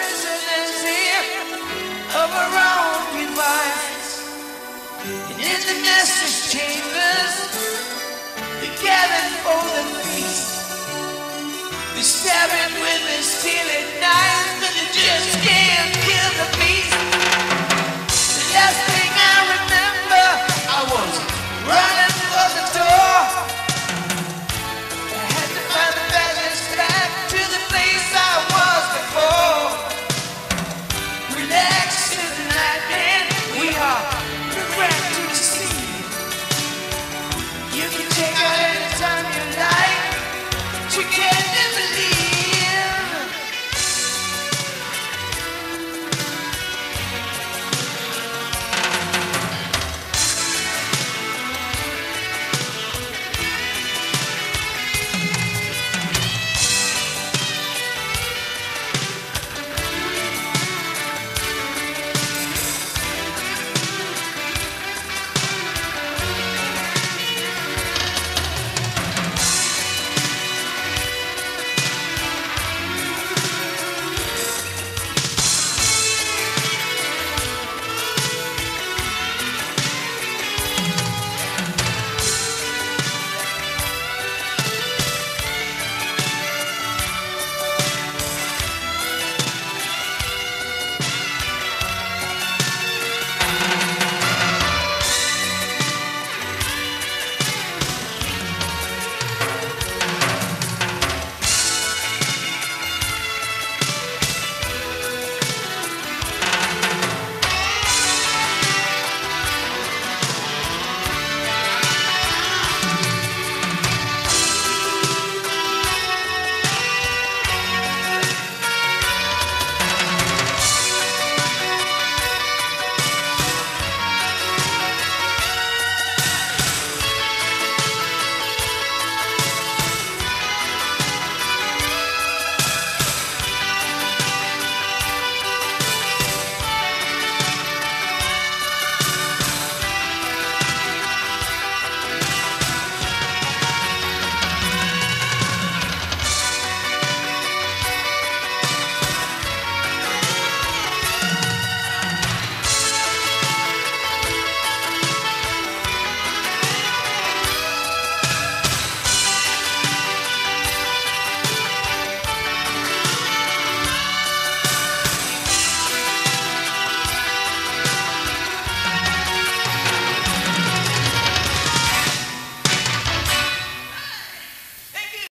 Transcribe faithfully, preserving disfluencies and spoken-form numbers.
prisoners here of our own device. And in the nestless chambers, they gathered for the feast. They stabbing with their stealing knives, but they just can't kill the beast. The last thing I remember, I was running for the door. I had to find the passage back to the place I was before. Relax in the night, man, we are back to the sea. You can take out any time you like, but you can't never leave.